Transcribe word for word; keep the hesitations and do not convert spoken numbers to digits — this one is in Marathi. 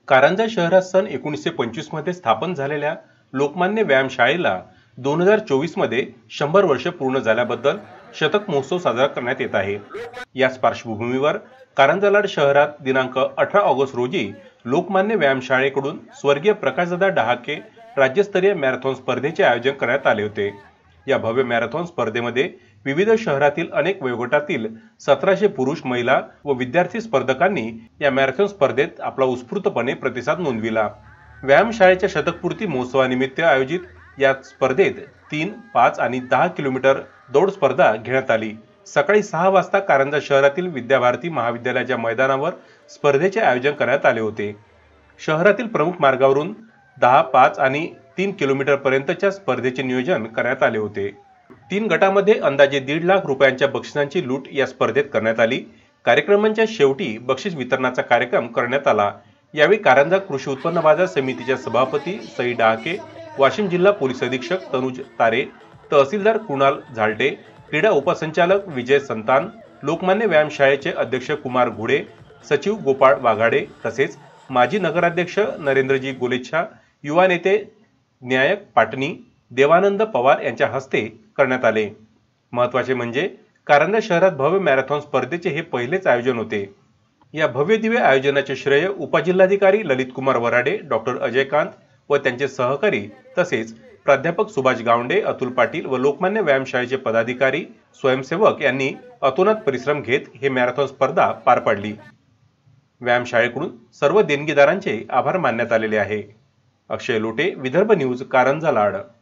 कारंजा शहरात सन एकोणीसशे पंचवीस मध्ये स्थापन झालेल्या लोकमान्य व्यायामशाळेला दोन हजार चोवीस मध्ये शंभर वर्ष पूर्ण झाल्याबद्दल शतक महोत्सव साजरा करण्यात येत आहे। याच पार्श्वभूमीवर कारंजा लाड शहरात दिनांक अठरा ऑगस्ट रोजी लोकमान्य व्यायामशाळेकडून स्वर्गीय प्रकाशदादा डहाके राज्यस्तरीय मॅरेथॉन स्पर्धेचे आयोजन करण्यात आले होते। या भव्य मॅरेथॉन स्पर्धेमध्ये विविध शहरातील अनेक वयोगटातील सतराशे पुरुष, महिला व विद्यार्थी स्पर्धकांनी या मॅरेथॉन स्पर्धेत आपला उत्स्फूर्तपणे प्रतिसाद नोंदविला। व्यायामशाळेच्या शतकपूर्ती महोत्सवानिमित्त आयोजित या स्पर्धेत तीन, पाच आणि दहा किलोमीटर दौड स्पर्धा घेण्यात आली। सकाळी सहा वाजता कारंजा शहरातील विद्याभारती महाविद्यालयाच्या मैदानावर स्पर्धेचे आयोजन करण्यात आले होते। शहरातील प्रमुख मार्गावरून दहा, पाच आणि तीन किलोमीटर पर्यंतच्या स्पर्धेचे नियोजन करण्यात आले होते। तीन गटामध्ये अंदाजे दीड लाख रुपयांच्या बक्षिसांची लूट या स्पर्धेत करण्यात आली। कार्यक्रमांच्या शेवटी बक्षीस वितरणाचा कार्यक्रम करण्यात आला। यावेळी कारंजा कृषी उत्पन्न बाजार समितीच्या सभापती सई डहाके, वाशिम जिल्हा पोलीस अधीक्षक तनुज तारे, तहसीलदार कुणाल झालटे, क्रीडा उपसंचालक विजय संतान, लोकमान्य व्यायामशाळेचे अध्यक्ष कुमार घुडे, सचिव गोपाळ वाघाडे तसेच माजी नगराध्यक्ष नरेंद्रजी गोलेच्छा, युवा नेते न्यायक पाटणी, देवानंद पवार यांच्या हस्ते करण्यात आले। महत्त्वाचे म्हणजे कारंजा शहरात भव्य मॅरेथॉन स्पर्धेचे हे पहिलेच आयोजन होते। या भव्य दिव्य आयोजनाचे श्रेय उपजिल्हाधिकारी ललित कुमार वराडे, डॉक्टर अजयकांत व त्यांचे सहकारी तसेच प्राध्यापक सुभाष गावंडे, अतुल पाटील व लोकमान्य व्यायामशाळेचे पदाधिकारी, स्वयंसेवक यांनी अतोनात परिश्रम घेत हे मॅरेथॉन स्पर्धा पार पाडली। व्यायामशाळेकडून सर्व देणगीदारांचे आभार मानण्यात आलेले आहे। अक्षय लोटे, विदर्भ न्यूज, कारंजा लाड।